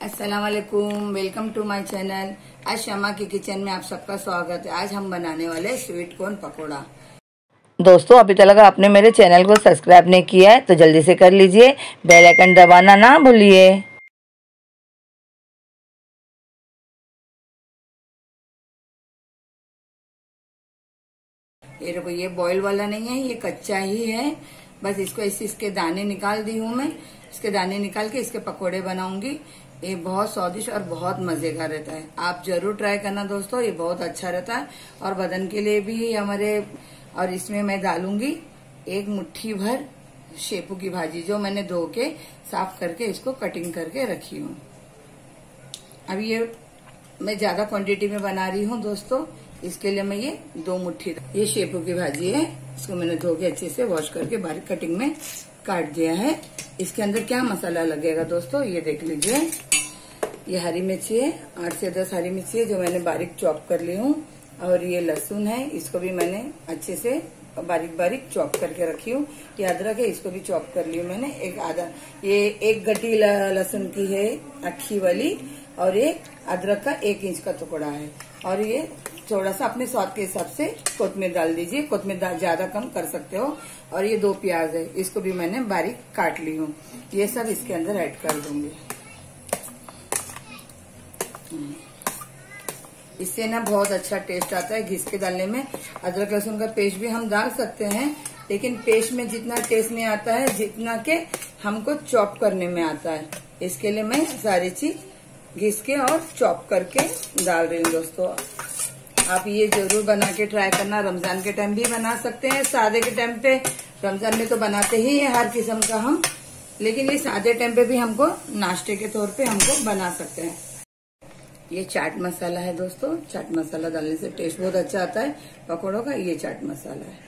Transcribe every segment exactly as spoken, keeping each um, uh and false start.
अस्सलाम वालेकुम, welcome to my channel. आज शमा के किचन में आप सबका स्वागत है। आज हम बनाने वाले स्वीट कॉर्न पकोड़ा। दोस्तों, अभी तक अगर आपने मेरे चैनल को सब्सक्राइब नहीं किया है तो जल्दी से कर लीजिए, बेल आइकन दबाना ना भूलिए। ये देखो, ये बॉयल वाला नहीं है, ये कच्चा ही है। बस इसको इस इसके दाने निकाल दी हूँ मैं। इसके दाने निकाल के इसके पकोड़े बनाऊंगी। ये बहुत स्वादिष्ट और बहुत मजे का रहता है। आप जरूर ट्राई करना दोस्तों, ये बहुत अच्छा रहता है और बदन के लिए भी हमारे। और इसमें मैं डालूंगी एक मुट्ठी भर शेपू की भाजी, जो मैंने धो के साफ करके इसको कटिंग करके रखी हूँ। अब ये मैं ज्यादा क्वांटिटी में बना रही हूँ दोस्तों, इसके लिए मैं ये दो मुट्ठी, ये शेपू की भाजी है, इसको मैंने धो के अच्छे से वॉश करके बारीक कटिंग में काट दिया है। इसके अंदर क्या मसाला लगेगा दोस्तों, ये देख लीजिए। ये हरी मिर्ची है, आठ से दस हरी मिर्ची है जो मैंने बारीक चॉप कर ली हूँ। और ये लहसुन है, इसको भी मैंने अच्छे से बारीक बारीक चॉप करके रखी हूँ। ये अदरक है, इसको भी चॉप कर ली हूँ मैंने। एक आधा ये एक गड्डी लहसुन की है अक्खी वाली, और ये अदरक का एक इंच का टुकड़ा है। और ये थोड़ा सा अपने स्वाद के हिसाब से कोतमीर डाल दीजिए, कोतमीर ज्यादा कम कर सकते हो। और ये दो प्याज है, इसको भी मैंने बारीक काट ली हूँ। ये सब इसके अंदर ऐड कर दूंगी। इससे ना बहुत अच्छा टेस्ट आता है घिस के डालने में। अदरक लहसुन का पेस्ट भी हम डाल सकते हैं, लेकिन पेस्ट में जितना टेस्ट नहीं आता है जितना के हमको चॉप करने में आता है। इसके लिए मैं सारी चीज घिस के और चॉप करके डाल रही हूँ दोस्तों। आप ये जरूर बना के ट्राई करना। रमजान के टाइम भी बना सकते हैं, सादे के टाइम पे। रमजान में तो बनाते ही है हर किस्म का हम, लेकिन ये सादे टाइम पे भी हमको नाश्ते के तौर पे हमको बना सकते हैं। ये चाट मसाला है दोस्तों, चाट मसाला डालने से टेस्ट बहुत अच्छा आता है पकौड़ों का। ये चाट मसाला है,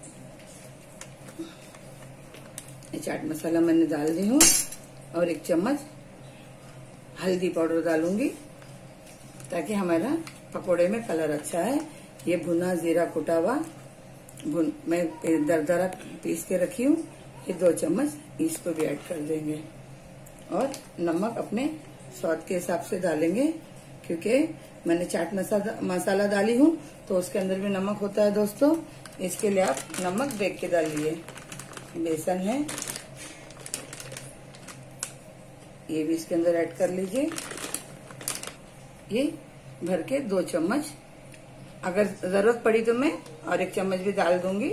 ये चाट मसाला मैंने डाल दी हूँ। और एक चम्मच हल्दी पाउडर डालूंगी ताकि हमारा पकोड़े में कलर अच्छा है। ये भुना जीरा कुटा हुआ भुन मैं दरदरा पीस के रखी हूँ, ये दो चम्मच इसको भी ऐड कर देंगे। और नमक अपने स्वाद के हिसाब से डालेंगे, क्योंकि मैंने चाट मसाला मसाला डाली हूँ तो उसके अंदर भी नमक होता है दोस्तों। इसके लिए आप नमक देख के डालिए। बेसन है, ये भी इसके अंदर ऐड कर लीजिए। ये भर के दो चम्मच, अगर जरूरत पड़ी तो मैं और एक चम्मच भी डाल दूंगी।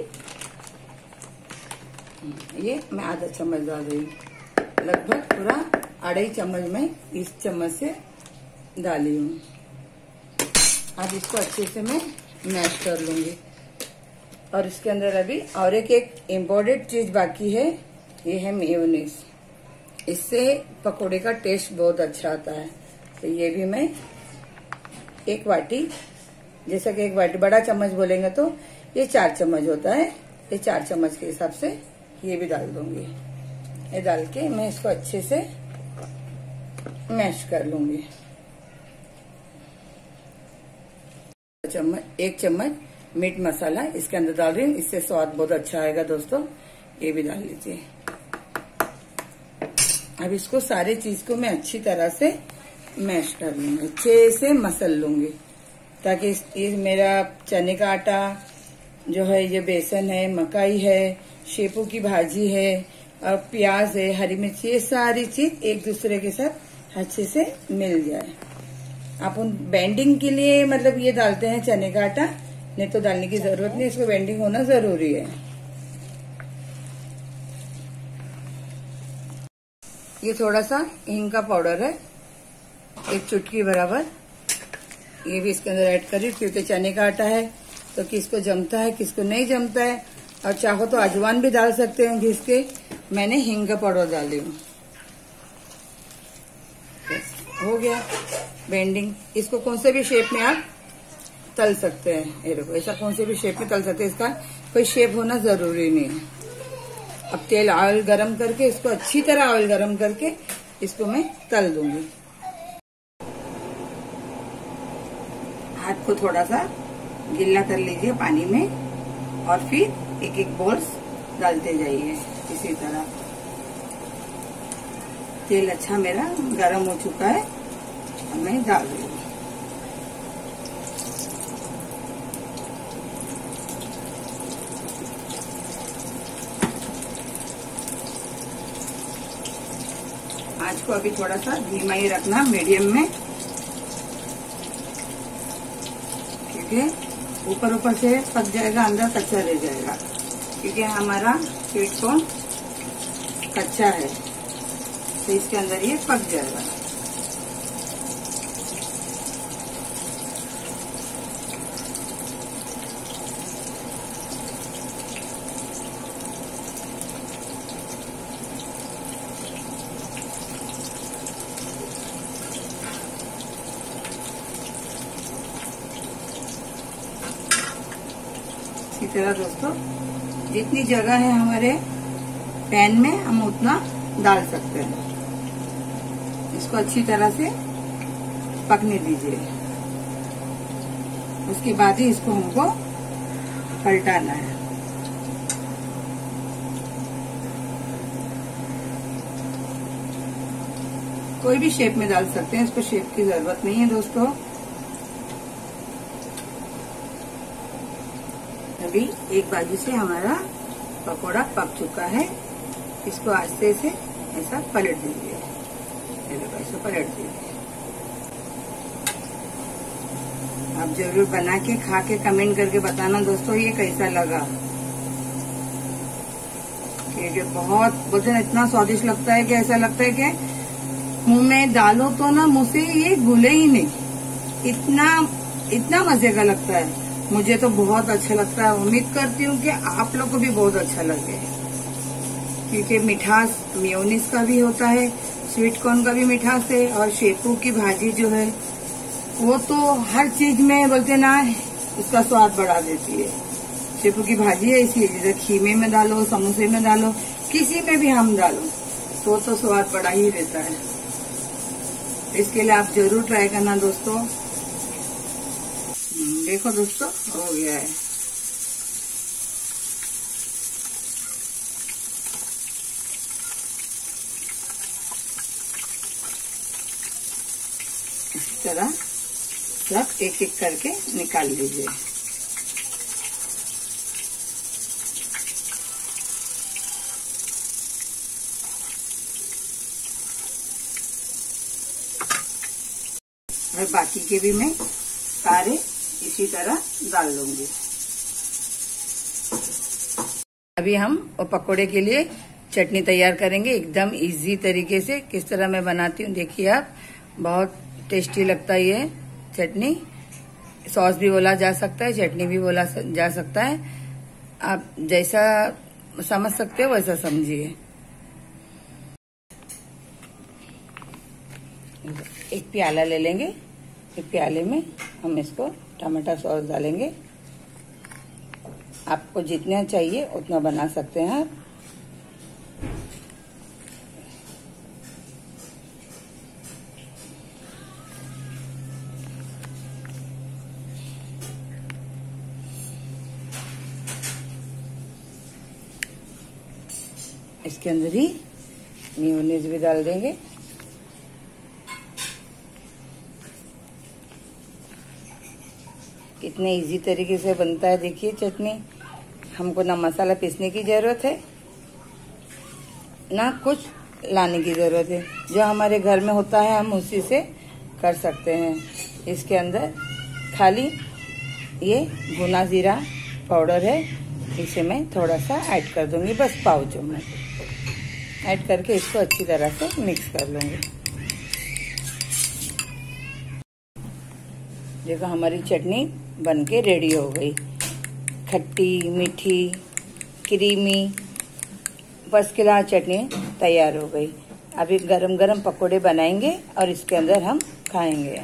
ये मैं आधा चम्मच डाल रही हूँ। लगभग पूरा अढ़ाई चम्मच में इस चम्मच से डाली हूँ। अब इसको अच्छे से मैं मैश कर लूंगी। और इसके अंदर अभी और एक एक इम्पोर्टेंट चीज बाकी है, ये है मेयोनीज। इससे पकोड़े का टेस्ट बहुत अच्छा आता है। तो ये भी मैं एक वाटी, जैसा कि एक वाटी बड़ा चम्मच बोलेंगे तो ये चार चम्मच होता है, ये चार चम्मच के हिसाब से ये भी डाल दूंगी। ये डाल के मैं इसको अच्छे से मैश कर लूंगी। चम्मच एक चम्मच मीट मसाला इसके अंदर डाल रही हूँ, इससे स्वाद बहुत अच्छा आएगा दोस्तों। ये भी डाल लीजिए। अब इसको सारे चीज को मैं अच्छी तरह से मैश कर लूंगी, अच्छे से मसल लूंगी, ताकि ये मेरा चने का आटा जो है, ये बेसन है, मकाई है, शेपू की भाजी है और प्याज है, हरी मिर्ची, ये सारी चीज एक दूसरे के साथ अच्छे से मिल जाए। अपन बेंडिंग के लिए मतलब ये डालते हैं चने का आटा, नहीं तो डालने की जरूरत नहीं, इसको बेंडिंग होना जरूरी है। ये थोड़ा सा हींग का पाउडर है, एक चुटकी बराबर, ये भी इसके अंदर ऐड करी, क्योंकि चने का आटा है तो किसको जमता है किसको नहीं जमता है। और चाहो तो अजवान भी डाल सकते हैं घिस के। मैंने हींग का पाउडर डाली हूँ। हो गया बेंडिंग। इसको कौन से भी शेप में आप तल सकते हैं। ये देखो, ऐसा कौन से भी शेप में तल सकते हैं, इसका कोई शेप होना जरूरी नहीं है। अब तेल ऑयल गरम करके, इसको अच्छी तरह ऑयल गरम करके इसको मैं तल दूंगी। हाथ को थोड़ा सा गीला कर लीजिए पानी में और फिर एक एक बॉल्स डालते जाइए इसी तरह। तेल अच्छा मेरा गरम हो चुका है, मैं डाल रही हूँ। आँच को अभी थोड़ा सा धीमा ही रखना, मीडियम में, ठीक है। ऊपर ऊपर से पक जाएगा, अंदर कच्चा रह जाएगा, क्योंकि हमारा स्वीट कॉर्न कच्चा है, तो इसके अंदर ये पक जाएगा। इसी तरह दोस्तों जितनी जगह है हमारे पैन में हम उतना डाल सकते हैं। इसको अच्छी तरह से पकने दीजिए, उसके बाद ही इसको हमको पलटाना है। कोई भी शेप में डाल सकते हैं, इसको शेप की जरूरत नहीं है दोस्तों। अभी एक बाजू से हमारा पकोड़ा पक चुका है, इसको आस्ते से ऐसा पलट दीजिए, ऐसा पलट दीजिए। आप जरूर बना के खा के कमेंट करके बताना दोस्तों ये कैसा लगा। ये बहुत बोलते हैं इतना स्वादिष्ट लगता है कि ऐसा लगता है कि मुंह में डालो तो ना मुंह से ये घुले ही नहीं, इतना इतना मजे का लगता है। मुझे तो बहुत अच्छा लगता है, उम्मीद करती हूँ कि आप लोग को भी बहुत अच्छा लगे, क्योंकि मिठास मेयोनीज का भी होता है, स्वीट कॉर्न का भी मिठास है, और शेपू की भाजी जो है वो तो हर चीज में बोलते ना उसका स्वाद बढ़ा देती है। शेपू की भाजी है इसलिए, जैसे खीमे में डालो, समोसे में डालो, किसी में भी हम डालो तो तो स्वाद बढ़ा ही देता है। इसके लिए आप जरूर ट्राई करना दोस्तों। देखो दोस्तों हो गया है। इस तरह सब एक एक करके निकाल लीजिए। और बाकी के भी मैं सारे इसी तरह डाल लूंगी। अभी हम और पकोड़े के लिए चटनी तैयार करेंगे एकदम इजी तरीके से। किस तरह मैं बनाती हूँ देखिए आप, बहुत टेस्टी लगता है ये चटनी। सॉस भी बोला जा सकता है, चटनी भी बोला जा सकता है, आप जैसा समझ सकते हो वैसा समझिए। एक प्याला ले लेंगे, एक प्याले में हम इसको टमाटर सॉस डालेंगे। आपको जितना चाहिए उतना बना सकते हैं आप। इसके अंदर ही मेयोनीज भी डाल देंगे। कितने इजी तरीके से बनता है देखिए चटनी। हमको ना मसाला पीसने की जरूरत है ना कुछ लाने की जरूरत है, जो हमारे घर में होता है हम उसी से कर सकते हैं। इसके अंदर खाली ये भुना जीरा पाउडर है, इसे मैं थोड़ा सा ऐड कर दूंगी, बस पाउचों में ऐड करके इसको अच्छी तरह से मिक्स कर लूंगी। देखो हमारी चटनी बनके रेडी हो गई, खट्टी मीठी क्रीमी फर्स्ट क्लास चटनी तैयार हो गई। अभी गरम गरम पकोड़े बनाएंगे और इसके अंदर हम खाएंगे।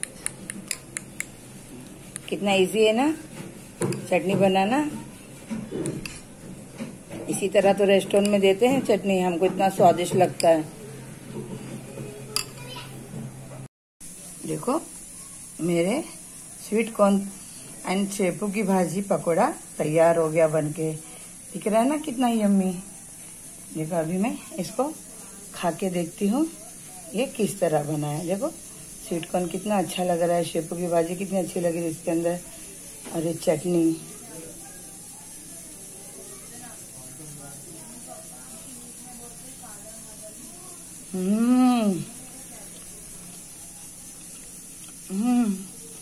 कितना इजी है ना चटनी बनाना। इसी तरह तो रेस्टोरेंट में देते हैं चटनी, हमको इतना स्वादिष्ट लगता है। देखो मेरे स्वीट कॉर्न एंड शेपू की भाजी पकोड़ा तैयार हो गया बनके। दिख रहा है ना कितना यम्मी। देखो अभी मैं इसको खा के देखती हूँ ये किस तरह बना है। देखो स्वीट कॉर्न कितना अच्छा लग रहा है, शेपू की भाजी कितनी अच्छी लगी इसके अंदर, और ये चटनी। हम्म हम्म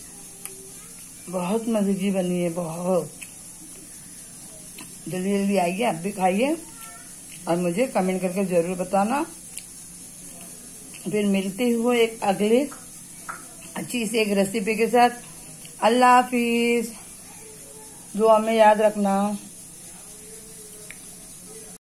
बहुत मजे की बनी है, बहुत। जल्दी जल्दी आइए, आप भी खाइए और मुझे कमेंट करके जरूर बताना। फिर मिलते हुए एक अगले अच्छी सी एक रेसिपी के साथ। अल्लाह हाफिज, दुआ में याद रखना।